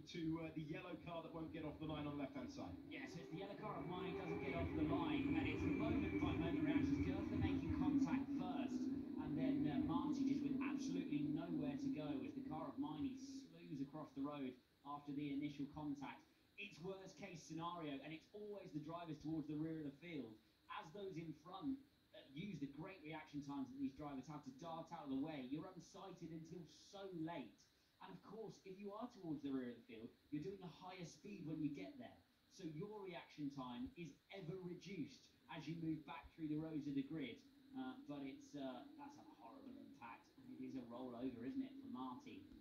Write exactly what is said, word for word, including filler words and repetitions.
to uh, the yellow car that won't get off the line on the left-hand side. Yes, it's the yellow car of mine doesn't get off the line, and it's the moment-by-moment reactions. Gertler making contact first, and then uh, Marty just with absolutely nowhere to go as the car of mine he slews across the road after the initial contact. It's worst-case scenario, and it's always the drivers towards the rear of the field. As those in front uh, use the great reaction times that these drivers have to dart out of the way, you're unsighted until so late. And of course, if you are towards the rear of the field, you're doing a higher speed when you get there. So your reaction time is ever reduced as you move back through the rows of the grid. Uh, but it's uh, that's a horrible impact, and it is a rollover, isn't it, for Marty?